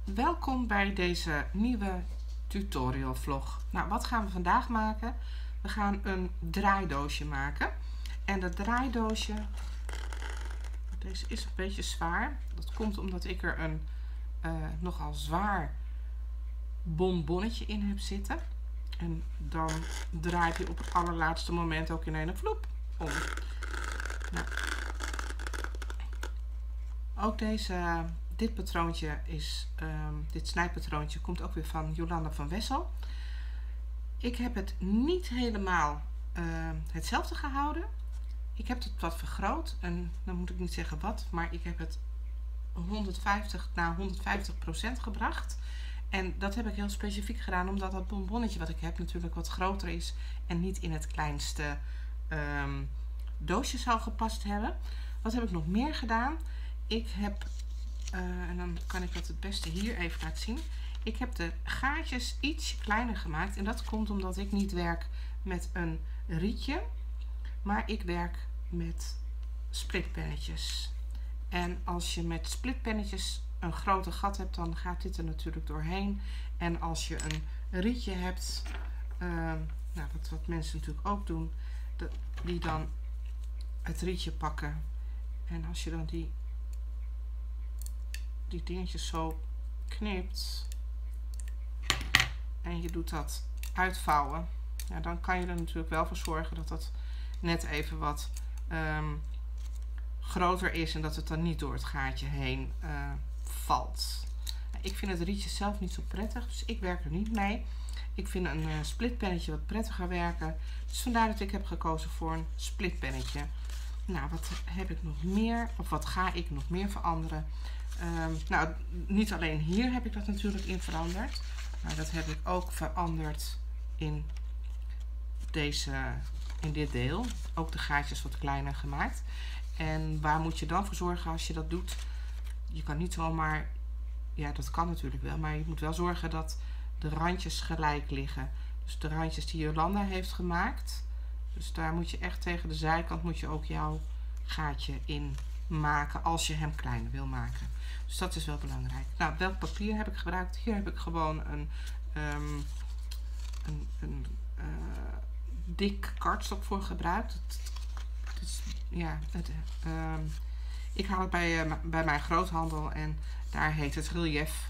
Welkom bij deze nieuwe tutorial vlog. Nou, wat gaan we vandaag maken? We gaan een draaidoosje maken. En dat draaidoosje, deze is een beetje zwaar. Dat komt omdat ik er een nogal zwaar bonbonnetje in heb zitten. En dan draait hij op het allerlaatste moment ook in een vloep om. Nou, ook dit patroontje is, dit snijpatroontje komt ook weer van Jolanda van Wessel. Ik heb het niet helemaal hetzelfde gehouden. Ik heb het wat vergroot en dan moet ik niet zeggen wat, maar ik heb het 150 naar 150% gebracht. En dat heb ik heel specifiek gedaan omdat dat bonbonnetje wat ik heb natuurlijk wat groter is en niet in het kleinste doosje zou gepast hebben. Wat heb ik nog meer gedaan? Ik heb, en dan kan ik dat het beste hier even laten zien. Ik heb de gaatjes iets kleiner gemaakt. En dat komt omdat ik niet werk met een rietje. Maar ik werk met splitpennetjes. En als je met splitpennetjes een grote gat hebt, dan gaat dit er natuurlijk doorheen. En als je een rietje hebt, nou, wat mensen natuurlijk ook doen, die dan het rietje pakken. En als je dan die dingetjes zo knipt en je doet dat uitvouwen, ja, dan kan je er natuurlijk wel voor zorgen dat dat net even wat groter is en dat het dan niet door het gaatje heen valt. Ik vind het rietje zelf niet zo prettig, dus ik werk er niet mee. Ik vind een splitpennetje wat prettiger werken, dus vandaar dat ik heb gekozen voor een splitpennetje. Nou, wat heb ik nog meer, of wat ga ik nog meer veranderen? Nou, niet alleen hier heb ik dat natuurlijk in veranderd, maar dat heb ik ook veranderd in dit deel. Ook de gaatjes wat kleiner gemaakt. En waar moet je dan voor zorgen als je dat doet? Je kan niet zomaar, ja, dat kan natuurlijk wel, maar je moet wel zorgen dat de randjes gelijk liggen. Dus de randjes die Jolanda heeft gemaakt, dus daar moet je echt tegen de zijkant moet je ook jouw gaatje in maken als je hem kleiner wil maken. Dus dat is wel belangrijk. Nou, welk papier heb ik gebruikt? Hier heb ik gewoon een dik kartstok voor gebruikt. Ik haal het bij mijn groothandel en daar heet het relief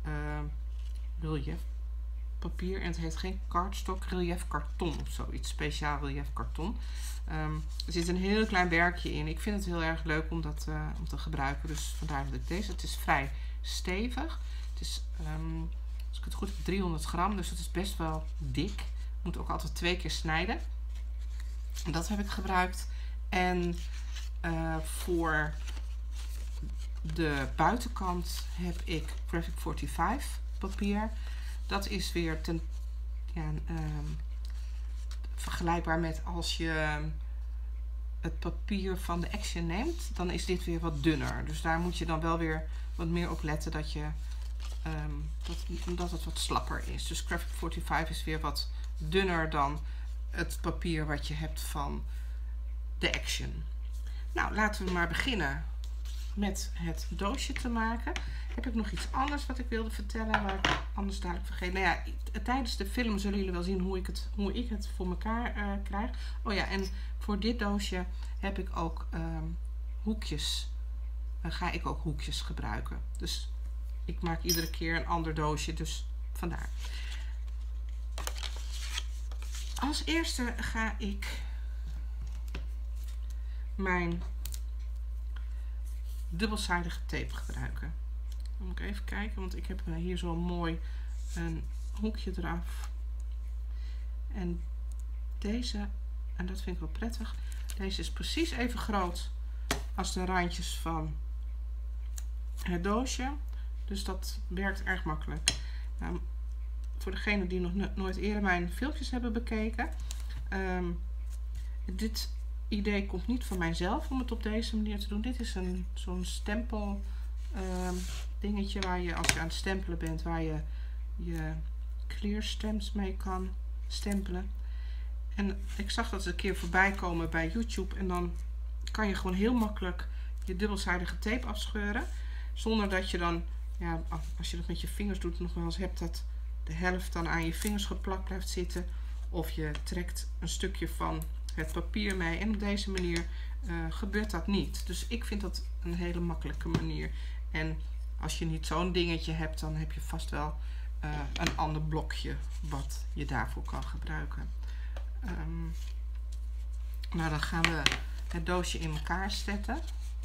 papier en het heet geen kartstok, relief karton of zoiets, speciaal relief karton. Er zit een heel klein werkje in. Ik vind het heel erg leuk om dat om te gebruiken, dus vandaar dat ik deze. Het is vrij stevig. Het is, als ik het goed heb, 300 gram, dus het is best wel dik. Ik moet ook altijd 2 keer snijden. En dat heb ik gebruikt. En voor de buitenkant heb ik Graphic 45 papier. Dat is weer vergelijkbaar met als je het papier van de Action neemt, dan is dit weer wat dunner. Dus daar moet je dan wel weer wat meer op letten dat het wat slapper is. Dus Graphic 45 is weer wat dunner dan het papier wat je hebt van de Action. Nou, laten we maar beginnen met het doosje te maken. Heb ik nog iets anders wat ik wilde vertellen, waar ik anders dadelijk vergeet. Nou ja, tijdens de film zullen jullie wel zien hoe ik het voor elkaar krijg. Oh ja, en voor dit doosje heb ik ook hoekjes. Ga ik ook hoekjes gebruiken. Dus ik maak iedere keer een ander doosje, dus vandaar. Als eerste ga ik mijn dubbelzijdige tape gebruiken. Dan moet ik even kijken, want ik heb hier zo mooi een hoekje eraf. En deze, en dat vind ik wel prettig, deze is precies even groot als de randjes van het doosje. Dus dat werkt erg makkelijk. Nou, voor degenen die nog nooit eerder mijn filmpjes hebben bekeken. Dit idee komt niet van mijzelf om het op deze manier te doen. Dit is zo'n stempel dingetje waar je, als je aan het stempelen bent, waar je clear stamps mee kan stempelen. En ik zag dat ze een keer voorbij komen bij YouTube en dan kan je gewoon heel makkelijk je dubbelzijdige tape afscheuren, zonder dat je dan ja, als je dat met je vingers doet, nog wel eens hebt dat de helft dan aan je vingers geplakt blijft zitten. Of je trekt een stukje van het papier mee. En op deze manier gebeurt dat niet. Dus ik vind dat een hele makkelijke manier. En als je niet zo'n dingetje hebt, dan heb je vast wel een ander blokje wat je daarvoor kan gebruiken. Nou, dan gaan we het doosje in elkaar zetten.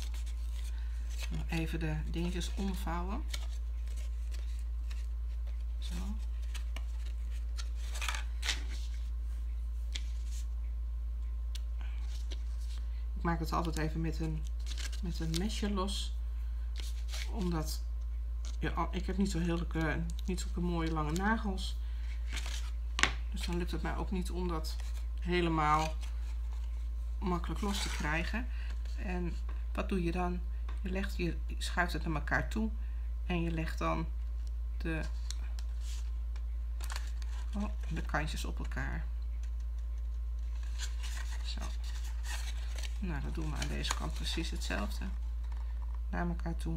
Even de dingetjes omvouwen. Zo. Ik maak het altijd even met een mesje los. Omdat ja, ik heb niet zulke mooie lange nagels. Dus dan lukt het mij ook niet om dat helemaal makkelijk los te krijgen. En wat doe je dan? Je schuift het naar elkaar toe en je legt dan de kantjes op elkaar. Zo. Nou, dat doen we aan deze kant precies hetzelfde. Naar elkaar toe.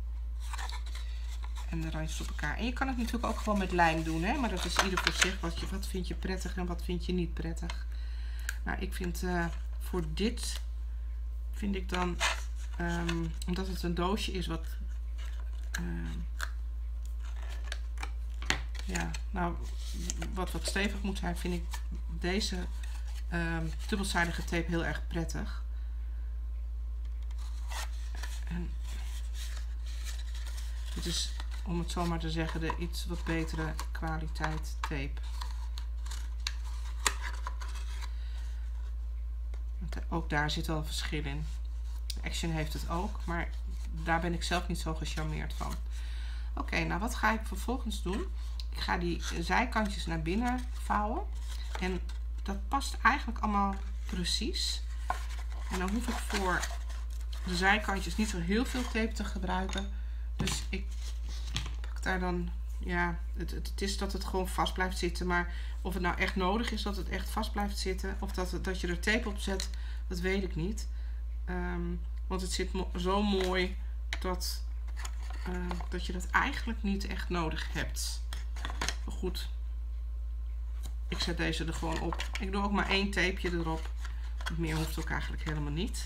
En de randjes op elkaar. En je kan het natuurlijk ook gewoon met lijm doen, hè? Maar dat is ieder voor zich. Wat vind je prettig en wat vind je niet prettig. Nou, ik vind voor dit vind ik dan, omdat het een doosje is wat ja, nou, wat stevig moet zijn, vind ik deze dubbelzijdige tape heel erg prettig. En dit is, om het zo maar te zeggen, de iets wat betere kwaliteit tape. Ook daar zit wel een verschil in. Action heeft het ook, maar daar ben ik zelf niet zo gecharmeerd van. Oké, nou wat ga ik vervolgens doen? Ik ga die zijkantjes naar binnen vouwen. En dat past eigenlijk allemaal precies. En dan hoef ik voor de zijkantjes niet zo heel veel tape te gebruiken. Dus ik pak daar dan, ja, het is dat het gewoon vast blijft zitten. Maar of het nou echt nodig is dat het echt vast blijft zitten, of dat je er tape op zet, dat weet ik niet. Want het zit zo mooi dat je dat eigenlijk niet echt nodig hebt. Maar goed, ik zet deze er gewoon op. Ik doe ook maar 1 tapeje erop. Meer hoeft ook eigenlijk helemaal niet.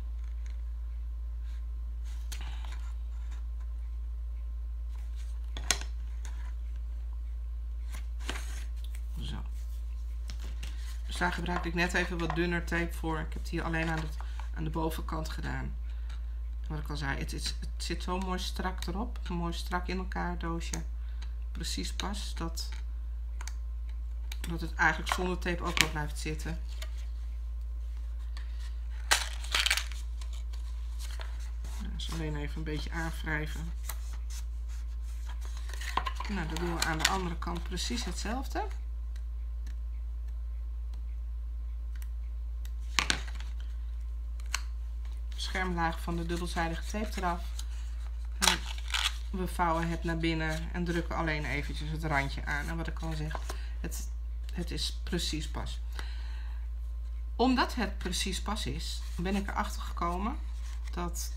Zo. Dus daar gebruik ik net even wat dunner tape voor. Ik heb het hier alleen aan de bovenkant gedaan. Wat ik al zei, het zit zo mooi strak erop. Mooi strak in elkaar doosje. Precies past dat het eigenlijk zonder tape ook wel blijft zitten. Dus alleen even een beetje aanwrijven. Nou, dat doen we aan de andere kant precies hetzelfde. Schermlaag van de dubbelzijdige tape eraf. En we vouwen het naar binnen en drukken alleen eventjes het randje aan. En wat ik al zeg, het is precies pas. Omdat het precies pas is, ben ik erachter gekomen dat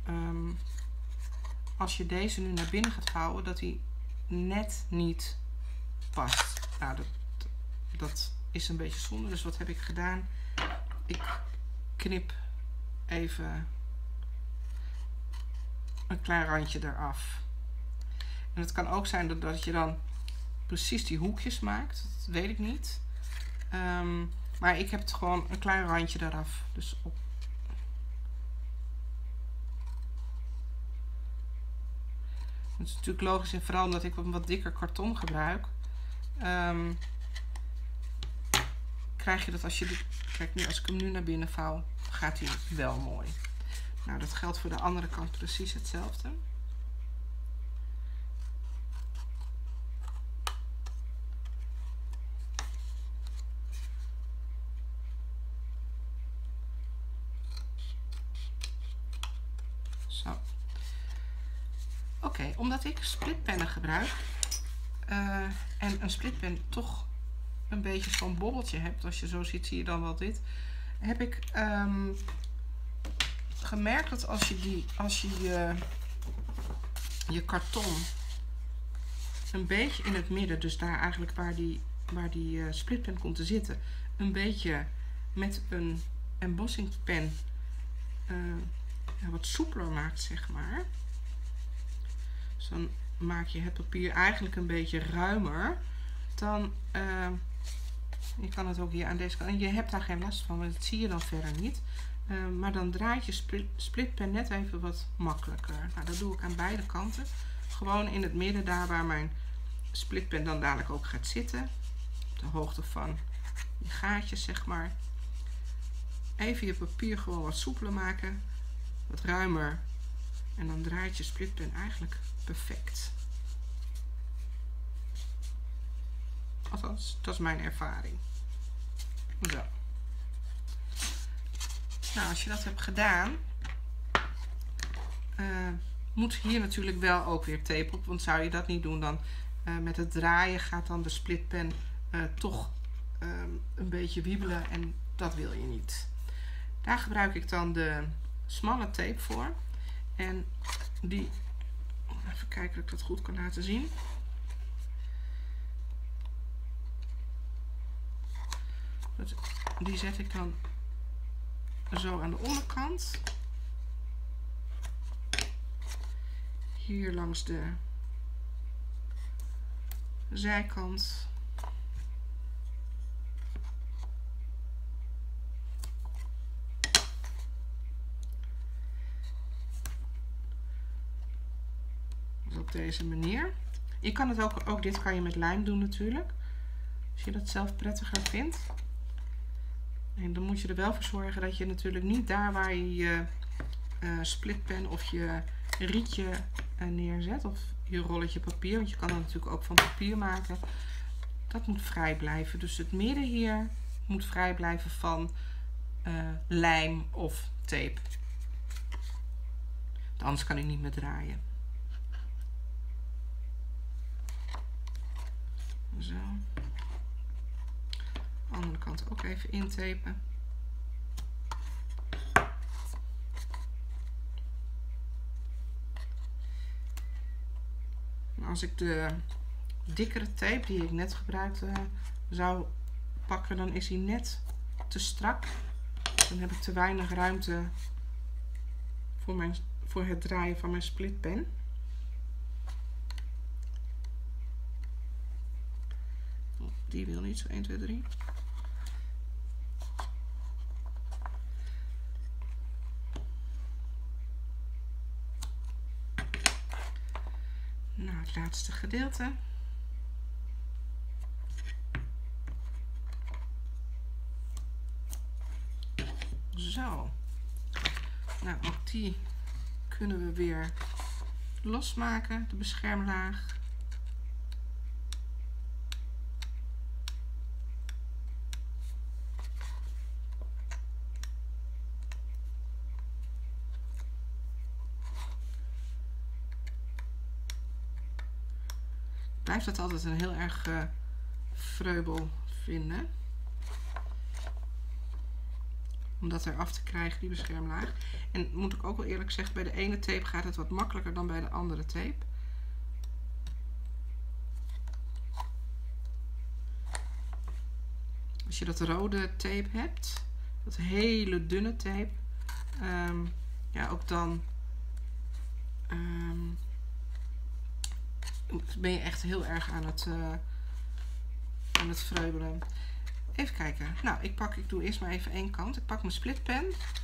als je deze nu naar binnen gaat vouwen, dat hij net niet past. Nou, dat is een beetje zonde. Dus wat heb ik gedaan? Ik knip even een klein randje eraf. En het kan ook zijn dat je dan precies die hoekjes maakt. Dat weet ik niet. Maar ik heb het gewoon een klein randje eraf. Dus op. Het is natuurlijk logisch en vooral omdat ik een wat dikker karton gebruik. Krijg je dat als je... Kijk, nu als ik hem nu naar binnen vouw, gaat hij wel mooi. Nou, dat geldt voor de andere kant precies hetzelfde. Zo. Oké, omdat ik splitpennen gebruik en een splitpen toch een beetje zo'n bolletje hebt, als je zo ziet, zie je dan wel dit, heb ik gemerkt dat als je je karton een beetje in het midden, dus daar eigenlijk waar die splitpen komt te zitten, een beetje met een embossingpen wat soepeler maakt, zeg maar. Dus dan maak je het papier eigenlijk een beetje ruimer. Dan, je kan het ook hier aan deze kant, en je hebt daar geen last van, want dat zie je dan verder niet. Maar dan draait je splitpen net even wat makkelijker. Nou, dat doe ik aan beide kanten. Gewoon in het midden, daar waar mijn splitpen dan dadelijk ook gaat zitten. Op de hoogte van je gaatjes, zeg maar. Even je papier gewoon wat soepeler maken. Wat ruimer. En dan draait je splitpen eigenlijk perfect. Althans, dat is mijn ervaring. Zo. Nou, als je dat hebt gedaan, moet hier natuurlijk wel ook weer tape op. Want zou je dat niet doen, dan met het draaien gaat dan de splitpen toch een beetje wiebelen. En dat wil je niet. Daar gebruik ik dan de smalle tape voor. En die, even kijken of ik dat goed kan laten zien. Die zet ik dan zo aan de onderkant. Hier langs de zijkant. Dus op deze manier. Je kan het ook dit kan je met lijm doen natuurlijk. Als je dat zelf prettiger vindt. En dan moet je er wel voor zorgen dat je natuurlijk niet daar waar je je splitpen of je rietje neerzet. Of je rolletje papier. Want je kan dat natuurlijk ook van papier maken. Dat moet vrij blijven. Dus het midden hier moet vrij blijven van lijm of tape. Anders kan ik niet meer draaien. Zo. Andere kant ook even intapen. En als ik de dikkere tape die ik net gebruikte zou pakken, dan is hij net te strak. Dan heb ik te weinig ruimte voor het draaien van mijn splitpen. Die wil niet zo 1, 2, 3. Nou, het laatste gedeelte. Zo. Nou, ook die kunnen we weer losmaken, de beschermlaag. Ik blijf dat altijd een heel erg vreubel vinden. Om dat eraf te krijgen, die beschermlaag. En moet ik ook wel eerlijk zeggen, bij de ene tape gaat het wat makkelijker dan bij de andere tape. Als je dat rode tape hebt, dat hele dunne tape, ja, ook dan ben je echt heel erg aan het vreubelen. Even kijken. Nou, ik doe eerst maar even één kant. Ik pak mijn splitpen.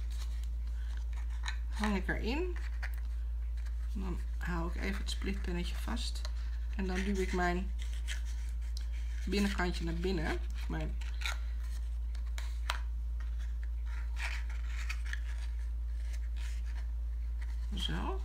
Hang ik erin. Dan haal ik even het splitpennetje vast. En dan duw ik mijn binnenkantje naar binnen. Zo.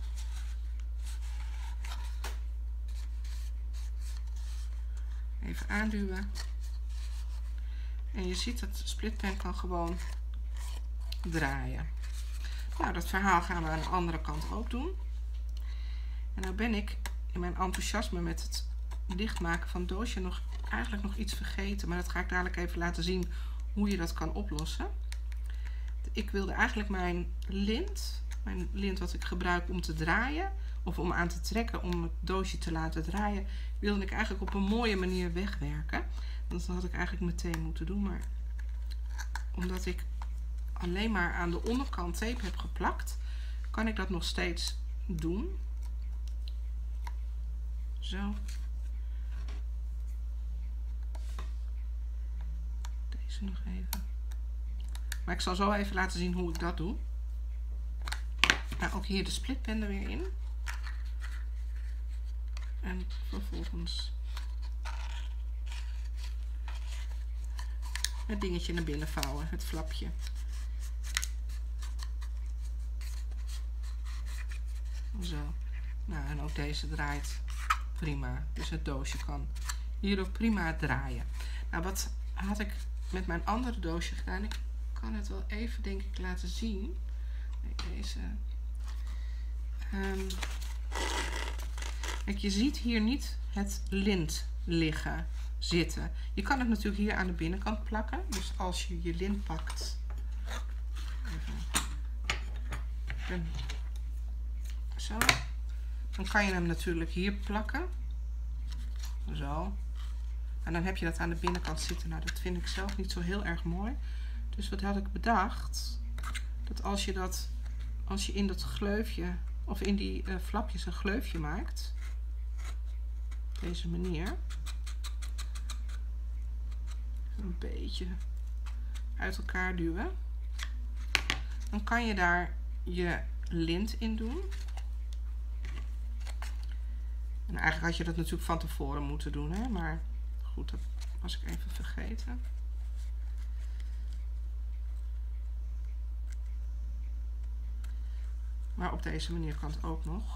Even aanduwen. En je ziet dat de splitpen kan gewoon draaien. Nou, dat verhaal gaan we aan de andere kant ook doen. En nou ben ik in mijn enthousiasme met het dichtmaken van het doosje eigenlijk nog iets vergeten. Maar dat ga ik dadelijk even laten zien hoe je dat kan oplossen. Ik wilde eigenlijk mijn lint wat ik gebruik om te draaien, of om aan te trekken, om het doosje te laten draaien, wilde ik eigenlijk op een mooie manier wegwerken. Dat had ik eigenlijk meteen moeten doen, maar omdat ik alleen maar aan de onderkant tape heb geplakt, kan ik dat nog steeds doen. Zo. Deze nog even. Maar ik zal zo even laten zien hoe ik dat doe. Nou, ook hier de splitpen er weer in. En vervolgens het dingetje naar binnen vouwen, het flapje. Zo. Nou, en ook deze draait prima. Dus het doosje kan hier ook prima draaien. Nou, wat had ik met mijn andere doosje gedaan? Ik kan het wel even, denk ik, laten zien. Deze. Kijk, je ziet hier niet het lint zitten. Je kan het natuurlijk hier aan de binnenkant plakken. Dus als je je lint pakt. Even. Zo. Dan kan je hem natuurlijk hier plakken. Zo. En dan heb je dat aan de binnenkant zitten. Nou, dat vind ik zelf niet zo heel erg mooi. Dus wat had ik bedacht? Dat als je in dat gleufje, of in die flapjes een gleufje maakt. Op deze manier. Een beetje uit elkaar duwen. Dan kan je daar je lint in doen. En eigenlijk had je dat natuurlijk van tevoren moeten doen, hè? Maar goed, dat was ik even vergeten. Maar op deze manier kan het ook nog.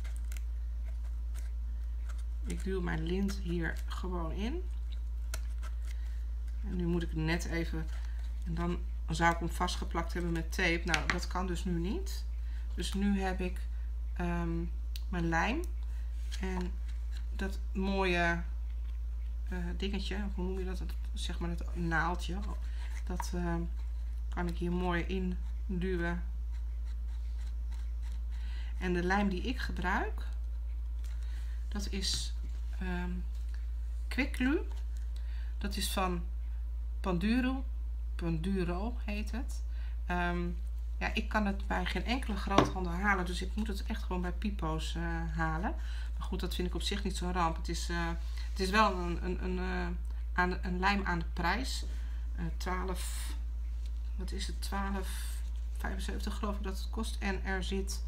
Ik duw mijn lint hier gewoon in. En nu moet ik het net even... En dan zou ik hem vastgeplakt hebben met tape. Nou, dat kan dus nu niet. Dus nu heb ik mijn lijm. En dat mooie dingetje, hoe noem je dat? Zeg maar het naaldje. Dat kan ik hier mooi in duwen. En de lijm die ik gebruik, dat is Quick Glue. Dat is van Panduro heet het. Ja, ik kan het bij geen enkele groothandel halen, dus ik moet het echt gewoon bij Pipo's halen. Maar goed, dat vind ik op zich niet zo'n ramp. Het is wel een lijm aan de prijs. 12, wat is het? 12,75 geloof ik dat het kost. En er zit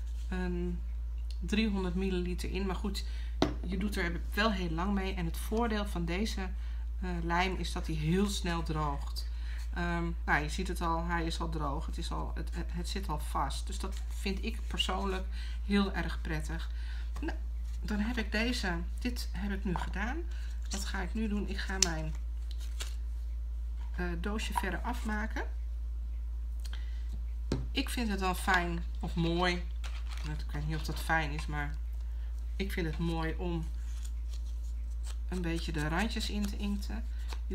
300 milliliter in. Maar goed, je doet er wel heel lang mee. En het voordeel van deze lijm is dat hij heel snel droogt. Nou, je ziet het al, hij is al droog. Het zit al vast. Dus dat vind ik persoonlijk heel erg prettig. Nou, dan heb ik dit heb ik nu gedaan. Wat ga ik nu doen? Ik ga mijn doosje verder afmaken. Ik vind het wel fijn of mooi. Ik weet niet of dat fijn is, maar ik vind het mooi om een beetje de randjes in te inkten.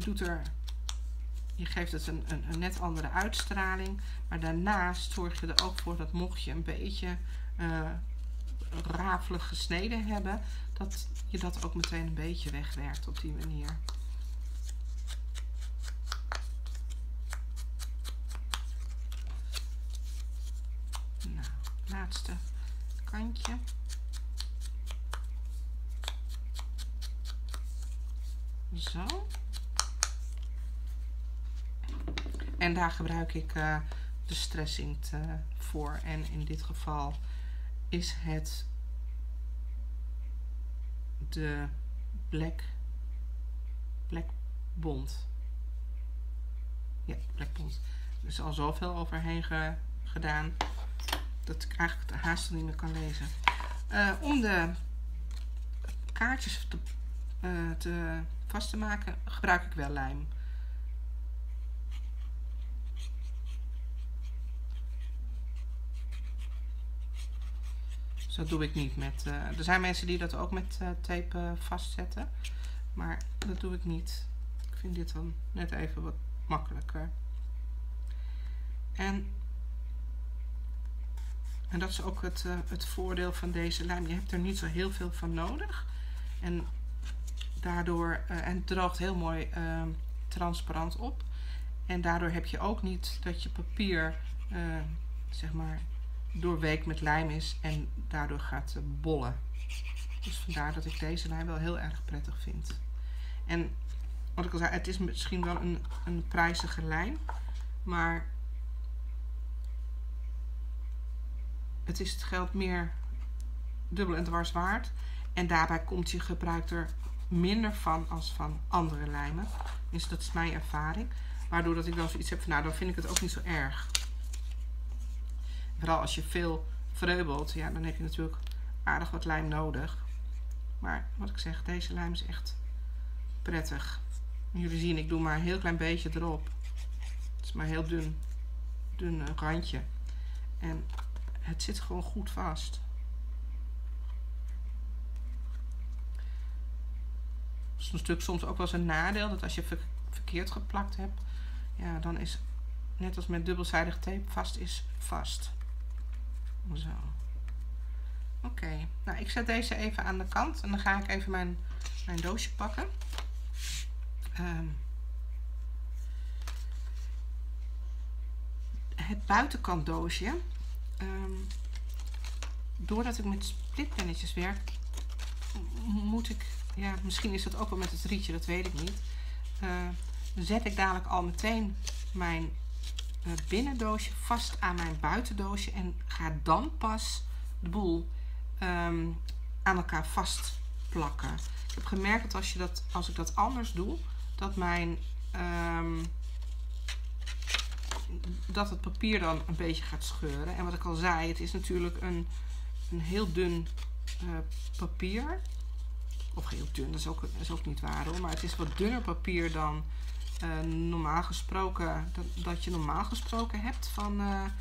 Je geeft het een net andere uitstraling. Maar daarnaast zorg je er ook voor dat mocht je een beetje rafelig gesneden hebben, dat je dat ook meteen een beetje wegwerkt op die manier. Nou, laatste kantje. Zo. En daar gebruik ik de stress inkt voor. En in dit geval is het de Black Bond. Ja, Black Bond. Er is al zoveel overheen gedaan dat ik eigenlijk de haast niet meer kan lezen. Om de kaartjes vast te maken gebruik ik wel lijm. Dat doe ik niet met... er zijn mensen die dat ook met tape vastzetten. Maar dat doe ik niet. Ik vind dit dan net even wat makkelijker. En En dat is ook het voordeel van deze lijm. Je hebt er niet zo heel veel van nodig. En daardoor, en het droogt heel mooi transparant op. En daardoor heb je ook niet dat je papier zeg maar doorweekt met lijm is en daardoor gaat bollen. Dus vandaar dat ik deze lijm wel heel erg prettig vind. En wat ik al zei, het is misschien wel een prijzige lijm, maar het is het geld meer dubbel en dwars waard. En daarbij komt je gebruikt er minder van als van andere lijmen. Dus dat is mijn ervaring. Waardoor dat ik dan zoiets heb van, nou, dan vind ik het ook niet zo erg. Vooral als je veel vreubelt, ja, dan heb je natuurlijk aardig wat lijm nodig. Maar wat ik zeg, deze lijm is echt prettig. Jullie zien, ik doe maar een heel klein beetje erop. Het is maar een heel dun randje. En het zit gewoon goed vast. Dat is natuurlijk soms ook wel eens een nadeel, dat als je verkeerd geplakt hebt, ja, dan is, net als met dubbelzijdige tape, vast is vast. Zo. Oké, nou, ik zet deze even aan de kant en dan ga ik even mijn doosje pakken. Het buitenkant doosje, doordat ik met splitpennetjes werk, moet ik, ja, misschien is dat ook wel met het rietje, dat weet ik niet, zet ik dadelijk al meteen mijn binnendoosje vast aan mijn buitendoosje en ga dan pas de boel aan elkaar vast plakken. Ik heb gemerkt dat als ik dat anders doe, dat dat het papier dan een beetje gaat scheuren. En wat ik al zei, het is natuurlijk een heel dun papier. Of heel dun, dat is ook niet waar hoor. Maar het is wat dunner papier dan normaal gesproken, dat je normaal gesproken hebt van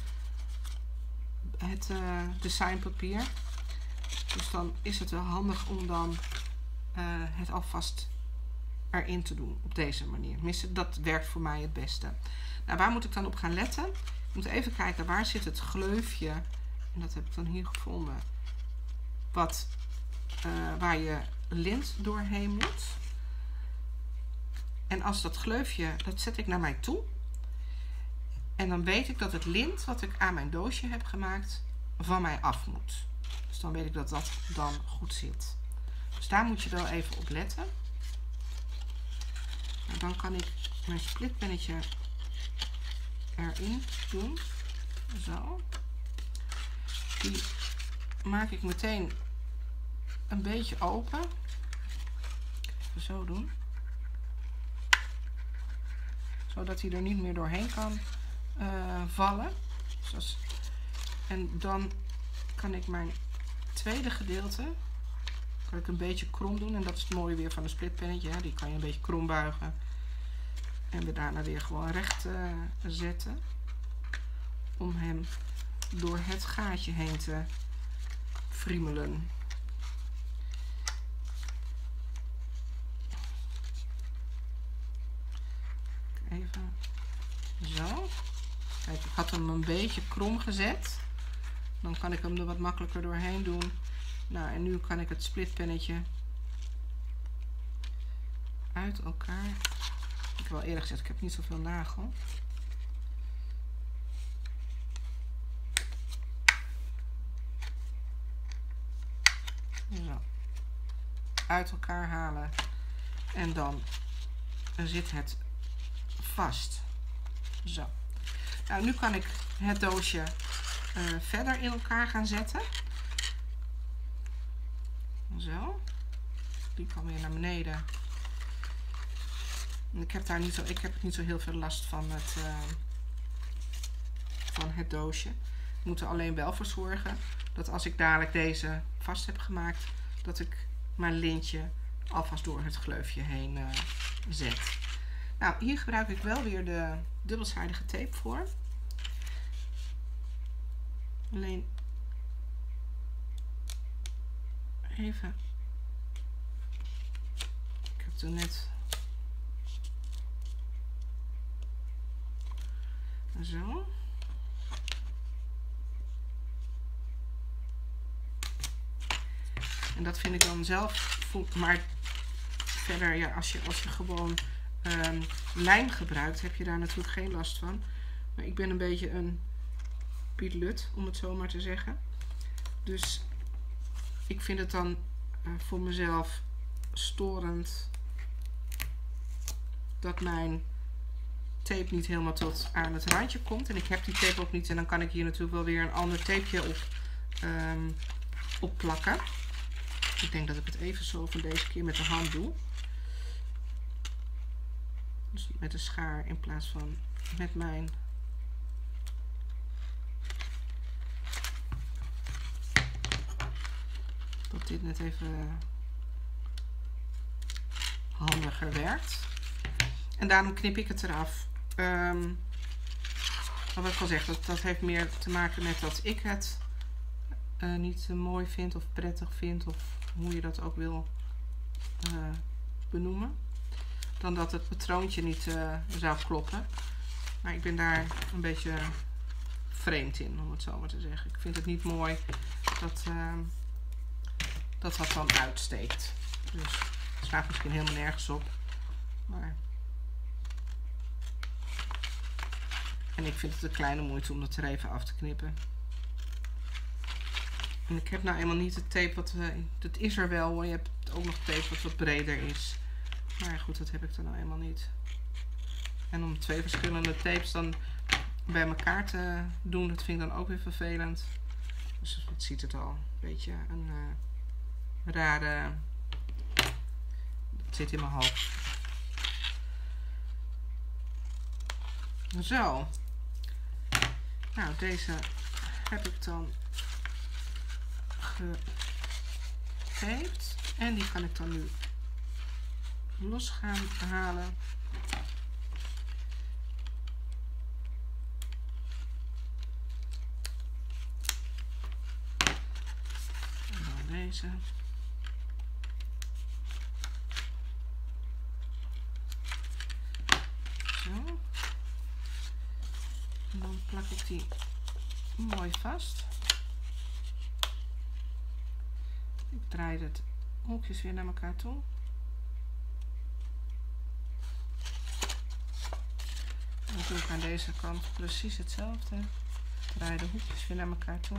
het designpapier. Dus dan is het wel handig om dan het alvast erin te doen op deze manier. Tenminste, dat werkt voor mij het beste. Nou, waar moet ik dan op gaan letten? Ik moet even kijken, waar zit het gleufje? En dat heb ik dan hier gevonden. Waar je lint doorheen moet. En als dat gleufje, dat zet ik naar mij toe. En dan weet ik dat het lint wat ik aan mijn doosje heb gemaakt van mij af moet. Dus dan weet ik dat dat dan goed zit. Dus daar moet je wel even op letten. En dan kan ik mijn splitpennetje erin doen. Zo. Die maak ik meteen een beetje open. Even zo doen. Zodat hij er niet meer doorheen kan vallen. Dus en dan kan ik mijn tweede gedeelte kan ik een beetje krom doen. En dat is het mooie weer van een splitpennetje. Hè. Die kan je een beetje krom buigen. En we daarna weer gewoon recht zetten. Om hem door het gaatje heen te friemelen. Even zo. Kijk, ik had hem een beetje krom gezet. Dan kan ik hem er wat makkelijker doorheen doen. Nou, en nu kan ik het splitpennetje uit elkaar. Ik heb al eerder gezegd, ik heb niet zoveel nagel. Zo. Uit elkaar halen. En dan zit het vast. Zo. Nou, nu kan ik het doosje verder in elkaar gaan zetten. Zo. Die kan weer naar beneden. Ik heb niet zo heel veel last van het doosje. Ik moet er alleen wel voor zorgen dat als ik dadelijk deze vast heb gemaakt, dat ik mijn lintje alvast door het gleufje heen zet. Nou, hier gebruik ik wel weer de dubbelzijdige tape voor. Alleen even. Ik heb toen net zo. En dat vind ik dan zelf, maar verder, ja, als je gewoon lijm gebruikt, heb je daar natuurlijk geen last van. Maar ik ben een beetje een pielut, om het zo maar te zeggen. Dus ik vind het dan voor mezelf storend dat mijn tape niet helemaal tot aan het randje komt. En ik heb die tape ook niet. En dan kan ik hier natuurlijk wel weer een ander tapeje op plakken. Ik denk dat ik het even zo van deze keer met de hand doe. Dus met een schaar in plaats van met mijn dat dit net even handiger werkt. En daarom knip ik het eraf. Wat ik al zeg, dat heeft meer te maken met dat ik het niet mooi vind of prettig vind, of hoe je dat ook wil benoemen, dan dat het patroontje niet zou kloppen. Maar ik ben daar een beetje vreemd in, om het zo maar te zeggen. Ik vind het niet mooi dat dan uitsteekt. Dus het slaat misschien helemaal nergens op. Maar en ik vind het een kleine moeite om dat er even af te knippen. En ik heb nou eenmaal niet het tape wat... dat is er wel hoor. Je hebt ook nog tape wat breder is. Maar goed, dat heb ik dan nou eenmaal niet. En om 2 verschillende tapes dan bij elkaar te doen, dat vind ik dan ook weer vervelend. Dus het ziet het al. Een beetje een rare... Het zit in mijn hoofd. Zo. Nou, deze heb ik dan getaped. En die kan ik dan nu los gaan halen. En dan deze. Zo. En dan plak ik die mooi vast. Ik draai het hoekjes weer naar elkaar toe. En dan doe ik aan deze kant precies hetzelfde. Draai de hoekjes weer naar elkaar toe.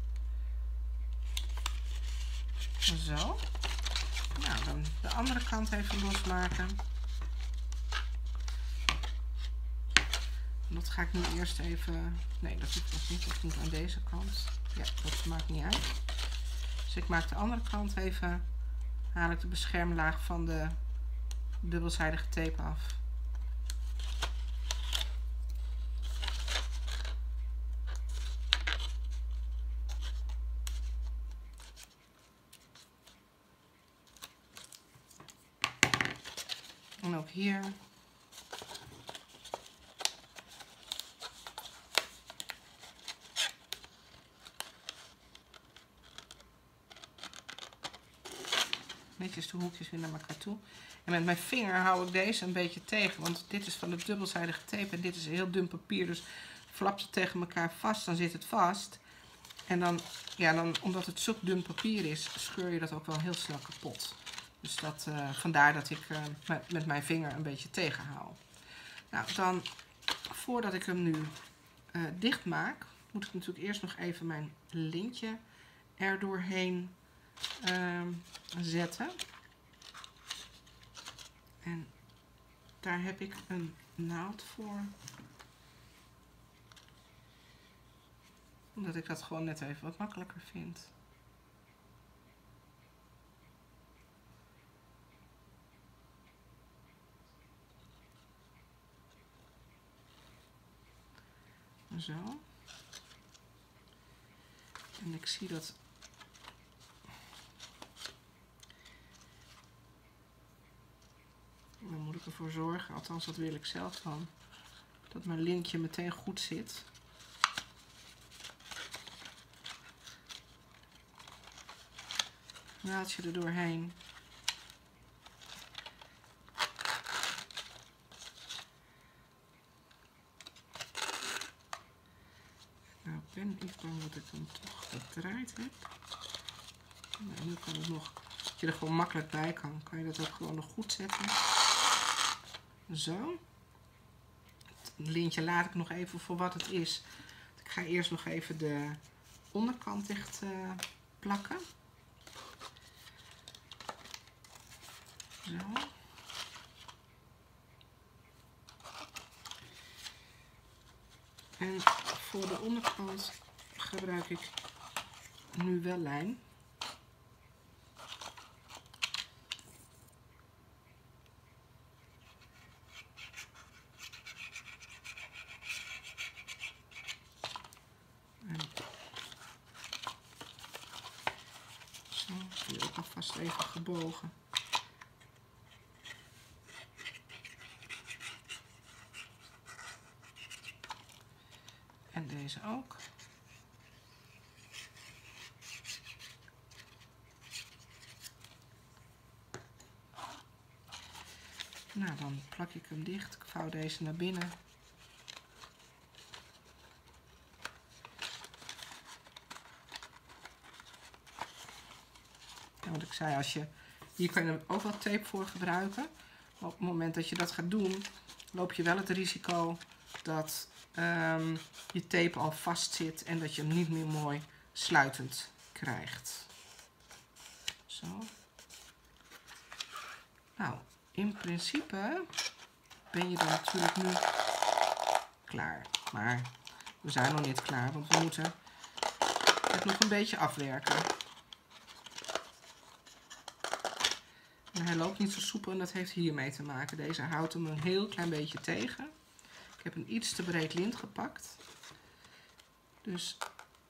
Zo. Nou, dan de andere kant even losmaken. Dat ga ik nu eerst even... Nee, dat doet nog niet. Dat moet aan deze kant. Ja, dat maakt niet uit. Dus ik maak de andere kant even... Haal ik de beschermlaag van de dubbelzijdige tape af. En ook hier. Netjes de hoekjes weer naar elkaar toe. En met mijn vinger hou ik deze een beetje tegen. Want dit is van de dubbelzijdige tape. En dit is heel dun papier. Dus flapt het tegen elkaar vast. Dan zit het vast. En dan, ja, omdat het zo dun papier is, scheur je dat ook wel heel snel kapot. Dus vandaar dat ik met mijn vinger een beetje tegenhoud. Nou, dan voordat ik hem nu dicht maak, moet ik natuurlijk eerst nog even mijn lintje er doorheen zetten. En daar heb ik een naald voor. Omdat ik dat gewoon net even wat makkelijker vind. Zo. En ik zie dat... Dan moet ik ervoor zorgen, althans dat wil ik zelf van, dat mijn lintje meteen goed zit. Naaldje er doorheen. Nou ben ik bang dat ik hem toch gedraaid heb. Nou, nu kan het nog, als je er gewoon makkelijk bij kan je dat ook gewoon nog goed zetten. Zo. Het lintje laat ik nog even voor wat het is. Ik ga eerst nog even de onderkant dicht plakken. Zo. En voor de onderkant gebruik ik nu wel lijm. Zo, die ook alvast even gebogen. En deze ook. Nou, dan plak ik hem dicht. Ik vouw deze naar binnen. Ja, wat ik zei, hier kan je ook wat tape voor gebruiken. Maar op het moment dat je dat gaat doen, loop je wel het risico dat je tape al vast zit en dat je hem niet meer mooi sluitend krijgt. Zo. Nou, in principe ben je dan natuurlijk nu klaar. Maar we zijn nog niet klaar, want we moeten het nog een beetje afwerken. En hij loopt niet zo soepel en dat heeft hiermee te maken. Deze houdt hem een heel klein beetje tegen. Ik heb een iets te breed lint gepakt. Dus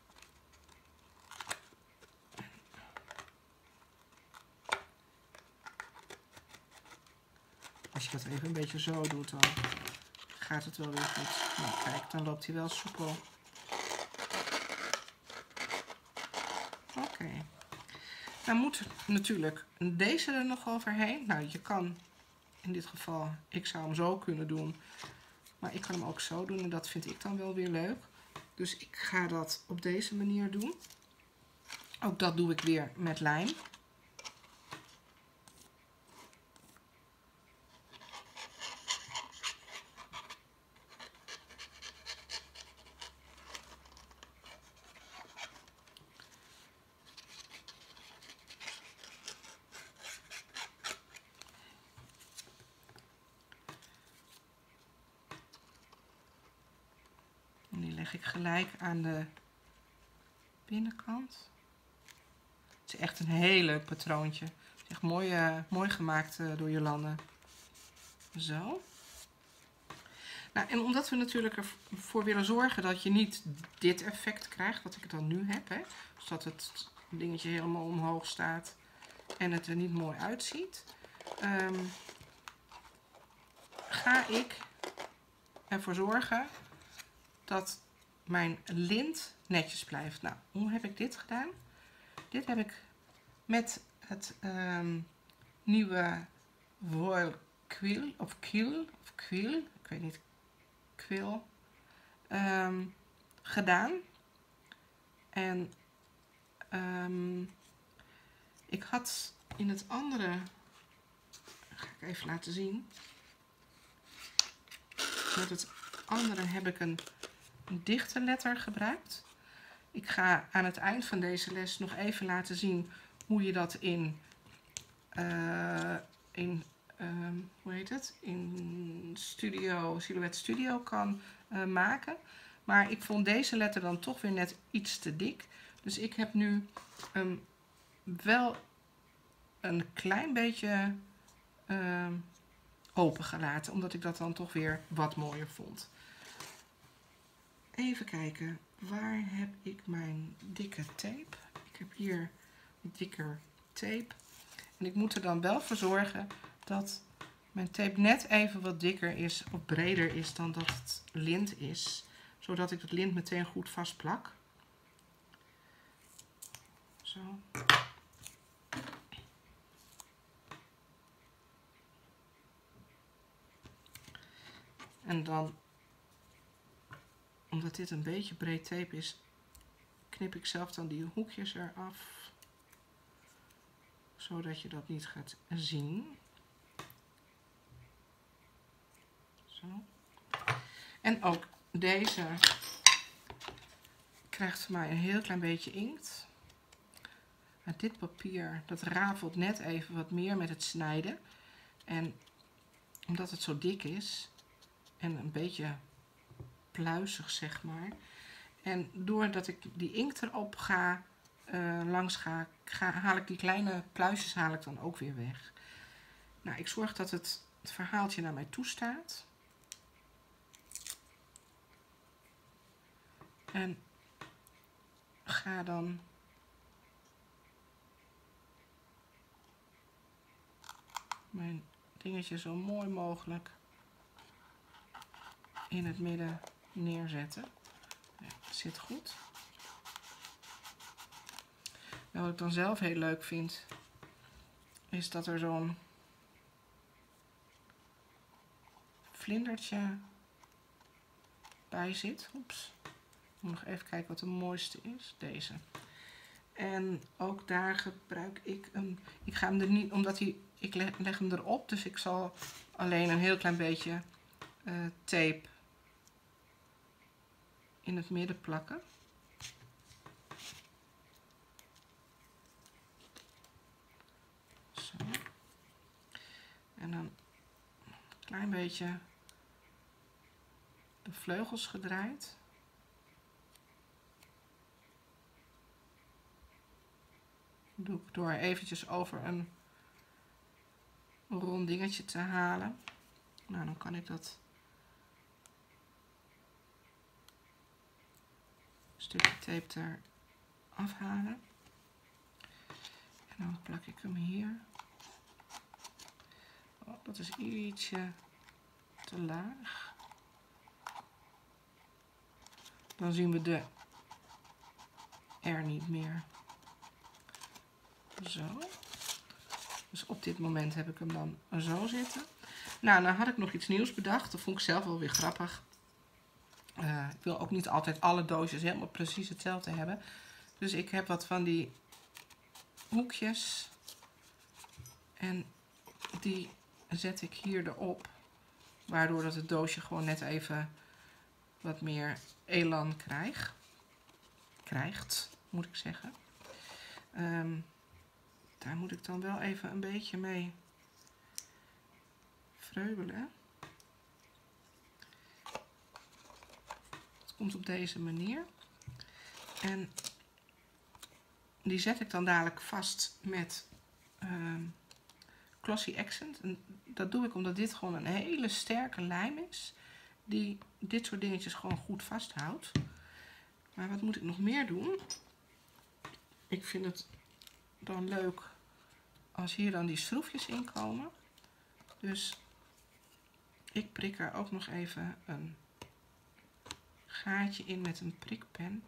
als je dat even een beetje zo doet, dan gaat het wel weer goed. Nou kijk, dan loopt hij wel soepel. Oké. Dan moet natuurlijk deze er nog overheen. Nou, je kan in dit geval, ik zou hem zo kunnen doen. Maar ik kan hem ook zo doen en dat vind ik dan wel weer leuk. Dus ik ga dat op deze manier doen. Ook dat doe ik weer met lijm. En die leg ik gelijk aan de binnenkant. Het is echt een heel leuk patroontje. Het is echt mooi gemaakt door Jolande. Zo. Nou, en omdat we natuurlijk ervoor willen zorgen dat je niet dit effect krijgt, wat ik dan nu heb. Hè, dus dat het dingetje helemaal omhoog staat en het er niet mooi uitziet. Ga ik ervoor zorgen dat mijn lint netjes blijft. Nou, hoe heb ik dit gedaan? Dit heb ik met het nieuwe Voile Quill, ik weet niet, Quill, gedaan. En ik had in het andere, ga ik even laten zien, met het andere heb ik een dichte letter gebruikt. Ik ga aan het eind van deze les nog even laten zien hoe je dat in hoe heet het? In Silhouette Studio kan maken. Maar ik vond deze letter dan toch weer net iets te dik. Dus ik heb nu wel een klein beetje open gelaten. Omdat ik dat dan toch weer wat mooier vond. Even kijken. Waar heb ik mijn dikke tape? Ik heb hier dikker tape. En ik moet er dan wel voor zorgen dat mijn tape net even wat dikker is of breder is dan dat het lint is. Zodat ik het lint meteen goed vastplak. Zo. En dan, omdat dit een beetje breed tape is, knip ik zelf dan die hoekjes eraf. zodat je dat niet gaat zien. Zo. En ook deze krijgt van mij een heel klein beetje inkt. Maar dit papier, dat rafelt net even wat meer met het snijden. En omdat het zo dik is en een beetje pluizig, zeg maar. En doordat ik die inkt erop langs ga, haal ik die kleine pluisjes dan ook weer weg. Nou, ik zorg dat het verhaaltje naar mij toe staat. En ga dan mijn dingetje zo mooi mogelijk in het midden neerzetten. Ja, zit goed. En wat ik dan zelf heel leuk vind, is dat er zo'n vlindertje bij zit. Oeps. Ik moet nog even kijken wat de mooiste is. Deze. En ook daar gebruik ik een... Ik ga hem er niet... Omdat ik leg hem erop. Dus ik zal alleen een heel klein beetje tape in het midden plakken. Zo. En dan een klein beetje de vleugels gedraaid. Dat doe ik door eventjes over een rond dingetje te halen. Nou, dan kan ik dat stukje tape er afhalen. En dan plak ik hem hier. Oh, dat is ietsje te laag. Dan zien we de R niet meer. Zo. Dus op dit moment heb ik hem dan zo zitten. Nou, dan had ik nog iets nieuws bedacht. Dat vond ik zelf wel weer grappig. Ik wil ook niet altijd alle doosjes helemaal precies hetzelfde hebben. Dus ik heb wat van die hoekjes. En die zet ik hier erop. Waardoor dat het doosje gewoon net even wat meer elan krijgt, moet ik zeggen. Daar moet ik dan wel even een beetje mee vreubelen. Het komt op deze manier. En die zet ik dan dadelijk vast met Glossy Accent. En dat doe ik omdat dit gewoon een hele sterke lijm is. Die dit soort dingetjes gewoon goed vasthoudt. Maar wat moet ik nog meer doen? Ik vind het dan leuk als hier dan die schroefjes in komen. Dus ik prik er ook nog even een gaatje in met een prikpen.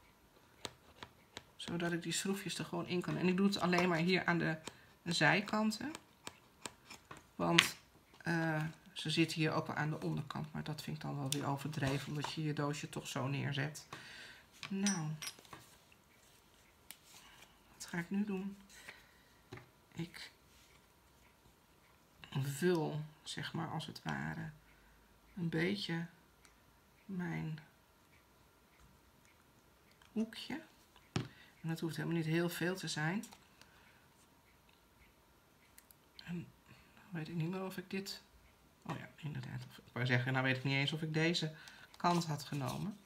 Zodat ik die schroefjes er gewoon in kan. En ik doe het alleen maar hier aan de zijkanten. Want ze zitten hier ook wel aan de onderkant. Maar dat vind ik dan wel weer overdreven. Omdat je je doosje toch zo neerzet. Nou. Wat ga ik nu doen? Ik vul, zeg maar als het ware, een beetje mijn hoekje. En dat hoeft helemaal niet heel veel te zijn. En nou weet ik niet meer of ik dit... Oh ja, inderdaad. Ik wou zeggen, nou weet ik niet eens of ik deze kant had genomen.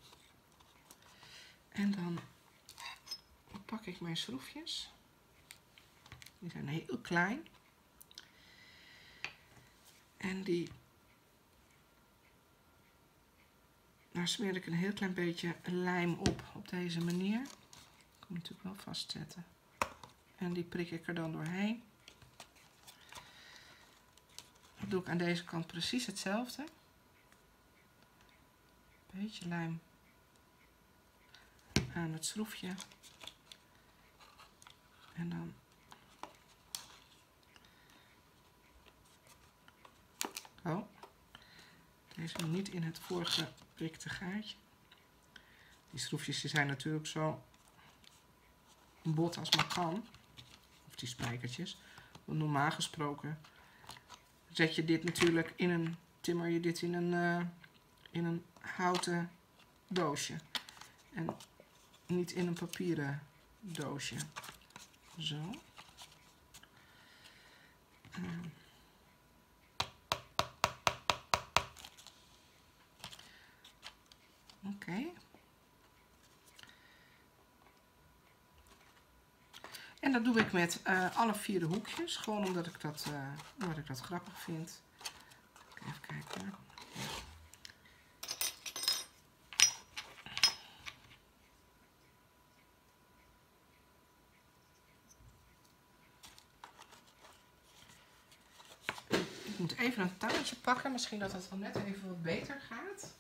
En dan pak ik mijn schroefjes. Die zijn heel klein. En daar smeer ik een heel klein beetje lijm op deze manier. Ik kan hem natuurlijk wel vastzetten. En die prik ik er dan doorheen. Dat doe ik aan deze kant precies hetzelfde. Beetje lijm aan het schroefje. En dan deze niet in het vorige prikte gaatje. Die schroefjes die zijn natuurlijk zo bot als maar kan. Of die die spijkertjes. Want normaal gesproken zet je dit natuurlijk timmer je dit in een houten doosje. En niet in een papieren doosje. Zo. Oké. En dat doe ik met alle 4 de hoekjes. Gewoon omdat ik dat grappig vind. Even kijken. Ik moet even een tangetje pakken. Misschien dat het wel net even wat beter gaat.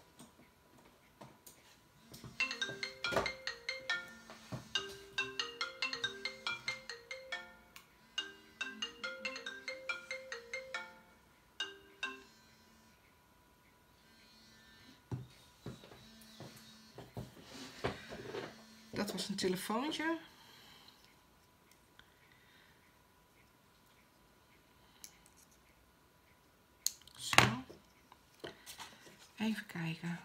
Dat was een telefoontje. Zo. Even kijken.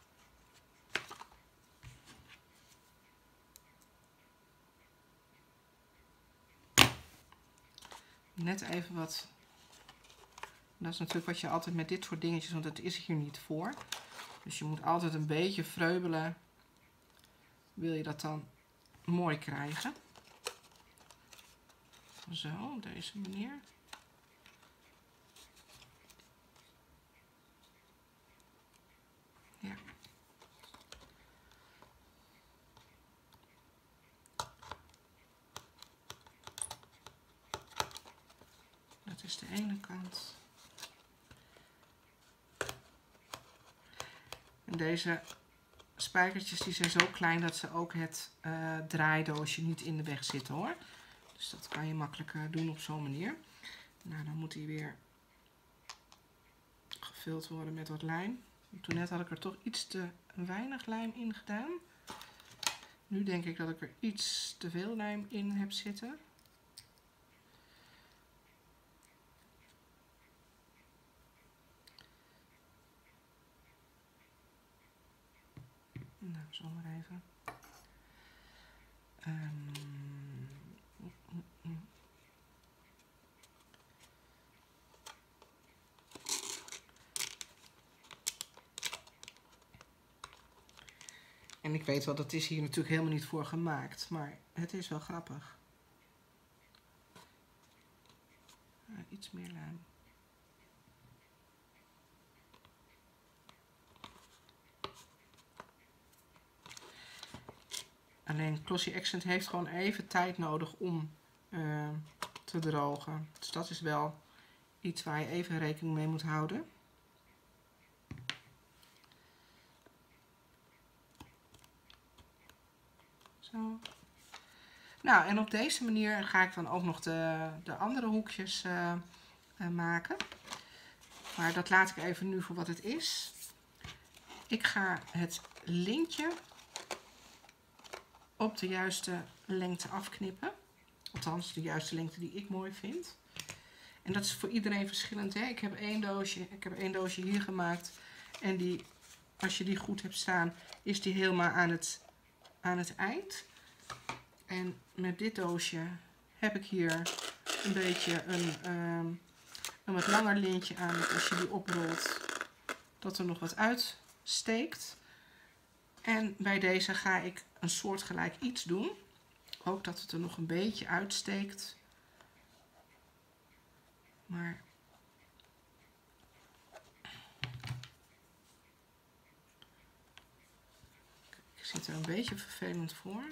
Net even wat. Dat is natuurlijk wat je altijd met dit soort dingetjes, want dat is hier niet voor. Dus je moet altijd een beetje vreubelen. Wil je dat dan mooi krijgen. Zo, op deze manier. Ja. Dat is de ene kant. En deze spijkertjes die zijn zo klein dat ze ook het draaidoosje niet in de weg zitten hoor. Dus dat kan je makkelijk doen op zo'n manier. Nou, dan moet hij weer gevuld worden met wat lijm. Toen net had ik er toch iets te weinig lijm in gedaan. Nu denk ik dat ik er iets te veel lijm in heb zitten. Nou, zo maar even. En ik weet wel, dat is hier natuurlijk helemaal niet voor gemaakt, maar het is wel grappig. Iets meer lijm. Alleen Glossy Accent heeft gewoon even tijd nodig om te drogen. Dus dat is wel iets waar je even rekening mee moet houden. Zo. Nou, en op deze manier ga ik dan ook nog de andere hoekjes maken. Maar dat laat ik even nu voor wat het is. Ik ga het lintje op de juiste lengte afknippen. Althans, de juiste lengte die ik mooi vind. En dat is voor iedereen verschillend. Hè? Ik heb één doosje hier gemaakt. En die, als je die goed hebt staan, is die helemaal aan het eind. En met dit doosje heb ik hier een beetje een wat langer lintje aan. Dat als je die oprolt, dat er nog wat uitsteekt. En bij deze ga ik een soortgelijk iets doen. Ook dat het er nog een beetje uitsteekt. Maar ik zit er een beetje vervelend voor.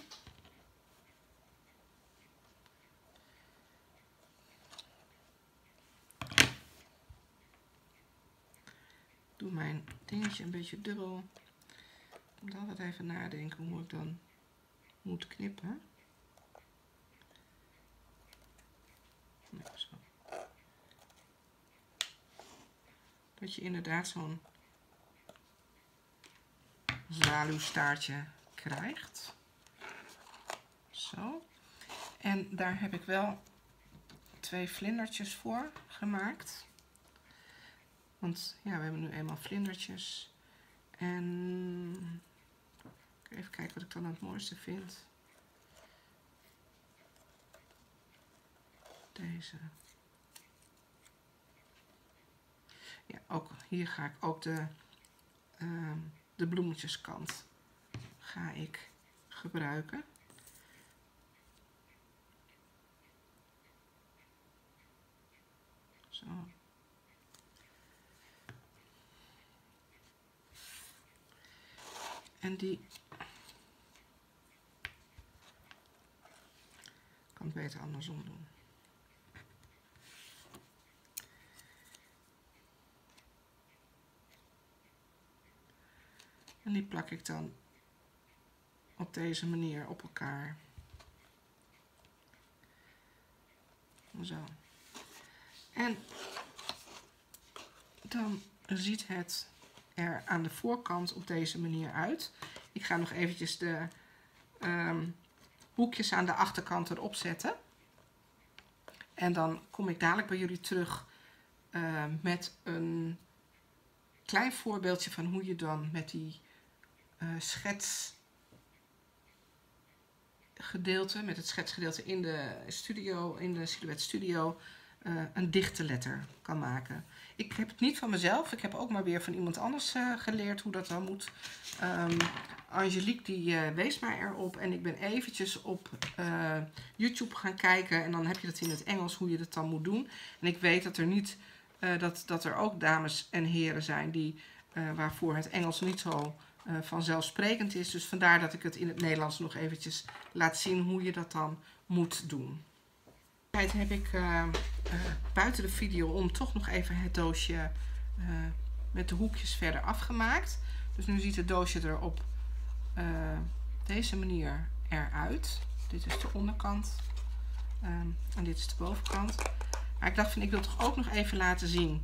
Ik doe mijn dingetje een beetje dubbel. Ik moet altijd even nadenken hoe ik dan moet knippen. Nee, zo. Dat je inderdaad zo'n zwaluwstaartje krijgt. Zo. En daar heb ik wel 2 vlindertjes voor gemaakt. Want ja, we hebben nu eenmaal vlindertjes. En even kijken wat ik dan het mooiste vind. Deze. Ja, ook hier ga ik ook de bloemetjeskant ga ik gebruiken. Zo. En die kan ik beter andersom doen. En die plak ik dan op deze manier op elkaar. Zo. En dan ziet het er aan de voorkant op deze manier uit. Ik ga nog eventjes de hoekjes aan de achterkant erop zetten. En dan kom ik dadelijk bij jullie terug met een klein voorbeeldje van hoe je dan met die schetsgedeelte, met het schetsgedeelte in de studio, in de Silhouette Studio, een dichte letter kan maken. Ik heb het niet van mezelf, ik heb ook maar weer van iemand anders geleerd hoe dat dan moet. Angelique die wees mij erop en ik ben eventjes op YouTube gaan kijken en dan heb je dat in het Engels hoe je dat dan moet doen. En ik weet dat er niet, dat er ook dames en heren zijn die, waarvoor het Engels niet zo vanzelfsprekend is. Dus vandaar dat ik het in het Nederlands nog eventjes laat zien hoe je dat dan moet doen. Heb ik buiten de video om toch nog even het doosje met de hoekjes verder afgemaakt. Dus nu ziet het doosje er op deze manier eruit. Dit is de onderkant en dit is de bovenkant. Maar ik dacht van ik wil toch ook nog even laten zien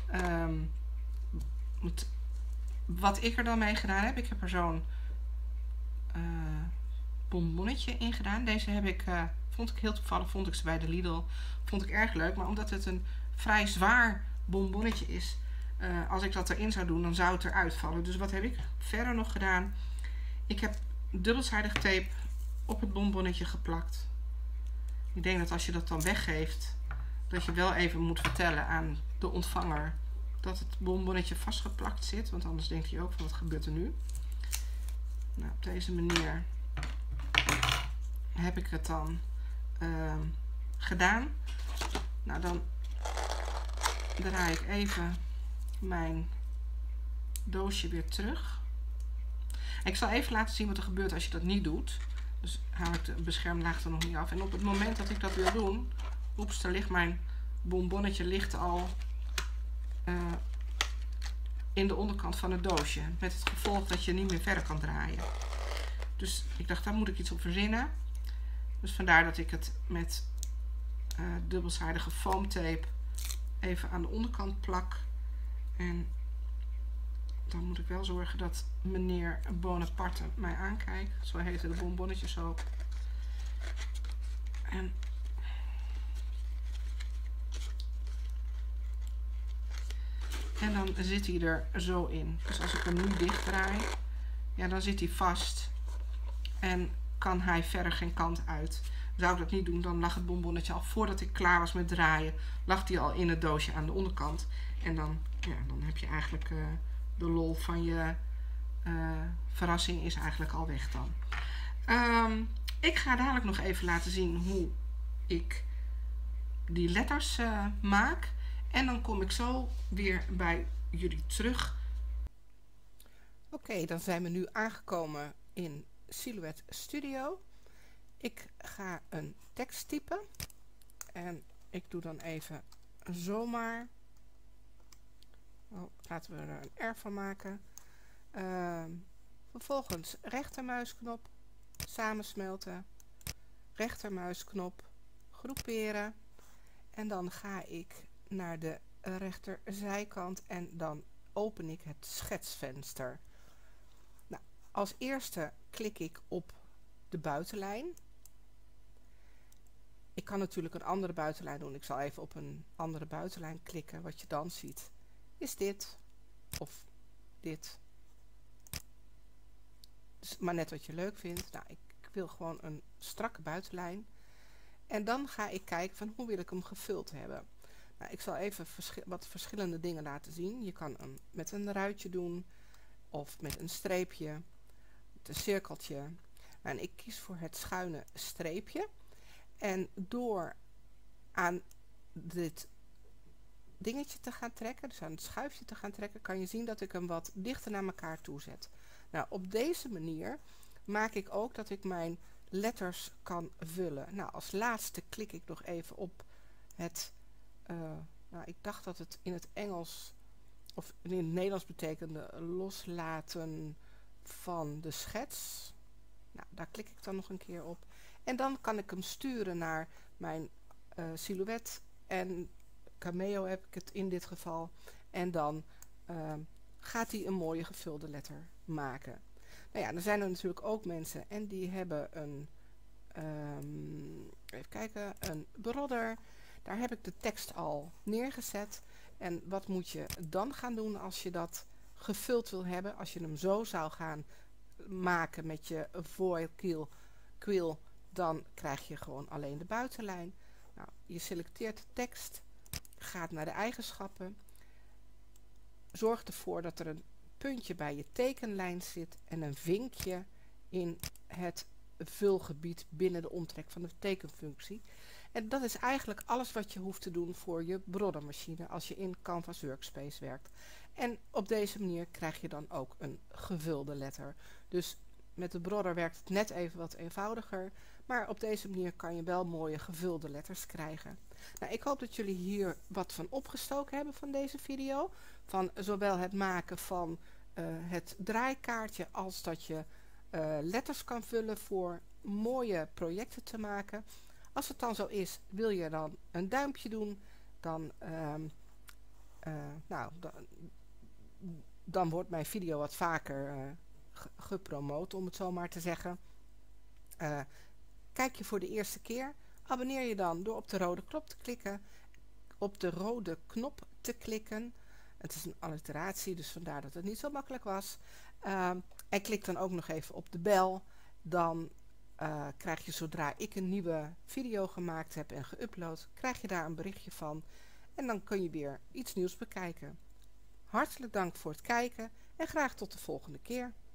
wat ik er dan mee gedaan heb. Ik heb er zo'n bonbonnetje in gedaan. Deze heb ik, vond ik heel toevallig, vond ik ze bij de Lidl. Vond ik erg leuk, maar omdat het een vrij zwaar bonbonnetje is, als ik dat erin zou doen, dan zou het eruit vallen. Dus wat heb ik verder nog gedaan? Ik heb dubbelzijdig tape op het bonbonnetje geplakt. Ik denk dat als je dat dan weggeeft, dat je wel even moet vertellen aan de ontvanger dat het bonbonnetje vastgeplakt zit. Want anders denkt hij ook van wat gebeurt er nu? Nou, op deze manier heb ik het dan gedaan. Nou, dan draai ik even mijn doosje weer terug. En ik zal even laten zien wat er gebeurt als je dat niet doet. Dus haal ik de beschermlaag er nog niet af. En op het moment dat ik dat wil doen, oeps, dan ligt mijn bonbonnetje al in de onderkant van het doosje. Met het gevolg dat je niet meer verder kan draaien. Dus ik dacht, daar moet ik iets op verzinnen. Dus vandaar dat ik het met dubbelzijdige foamtape even aan de onderkant plak. En dan moet ik wel zorgen dat meneer Bonaparte mij aankijkt. Zo heten de bonbonnetjes ook. En dan zit hij er zo in. Dus als ik hem nu dicht draai, ja, dan zit hij vast. En kan hij verder geen kant uit. Zou ik dat niet doen, dan lag het bonbonnetje al voordat ik klaar was met draaien, lag die al in het doosje aan de onderkant. En dan, ja, dan heb je eigenlijk de lol van je verrassing is eigenlijk al weg dan. Ik ga dadelijk nog even laten zien hoe ik die letters maak. En dan kom ik zo weer bij jullie terug. Oké, dan zijn we nu aangekomen in Silhouette Studio. Ik ga een tekst typen. En ik doe dan even zomaar. Oh, laten we er een R van maken. Vervolgens rechtermuisknop, samensmelten, rechtermuisknop, groeperen. En dan ga ik naar de rechterzijkant en dan open ik het schetsvenster. Nou, als eerste klik ik op de buitenlijn. Ik kan natuurlijk een andere buitenlijn doen. Ik zal even op een andere buitenlijn klikken. Wat je dan ziet is dit of dit. Dus maar net wat je leuk vindt. Nou, ik wil gewoon een strakke buitenlijn. En dan ga ik kijken van hoe wil ik hem gevuld hebben. Nou, ik zal even wat verschillende dingen laten zien. Je kan hem met een ruitje doen. Of met een streepje. Met een cirkeltje. Nou, en ik kies voor het schuine streepje. En door aan dit dingetje te gaan trekken, dus aan het schuifje te gaan trekken, kan je zien dat ik hem wat dichter naar elkaar toe zet. Nou, op deze manier maak ik ook dat ik mijn letters kan vullen. Nou, als laatste klik ik nog even op het, nou, ik dacht dat het in het Engels of in het Nederlands betekende loslaten van de schets. Nou, daar klik ik dan nog een keer op. En dan kan ik hem sturen naar mijn silhouet en Cameo heb ik het in dit geval. En dan gaat hij een mooie gevulde letter maken. Nou ja, dan zijn er natuurlijk ook mensen en die hebben een, even kijken, een brodder. Daar heb ik de tekst al neergezet. En wat moet je dan gaan doen als je dat gevuld wil hebben? Als je hem zo zou gaan maken met je foil quill, dan krijg je gewoon alleen de buitenlijn. Nou, je selecteert de tekst, gaat naar de eigenschappen, zorg ervoor dat er een puntje bij je tekenlijn zit en een vinkje in het vulgebied binnen de omtrek van de tekenfunctie. En dat is eigenlijk alles wat je hoeft te doen voor je broddermachine als je in Canvas Workspace werkt. En op deze manier krijg je dan ook een gevulde letter. Dus met de brodder werkt het net even wat eenvoudiger, maar op deze manier kan je wel mooie gevulde letters krijgen. Nou, ik hoop dat jullie hier wat van opgestoken hebben van deze video. Van zowel het maken van het draaikaartje als dat je letters kan vullen voor mooie projecten te maken. Als het dan zo is, wil je dan een duimpje doen, dan, dan wordt mijn video wat vaker gepromoot, om het zo maar te zeggen. Kijk je voor de eerste keer, abonneer je dan door op de rode knop te klikken. Op de rode knop te klikken. Het is een alliteratie, dus vandaar dat het niet zo makkelijk was. En klik dan ook nog even op de bel. Dan krijg je zodra ik een nieuwe video gemaakt heb en geüpload, krijg je daar een berichtje van. En dan kun je weer iets nieuws bekijken. Hartelijk dank voor het kijken en graag tot de volgende keer.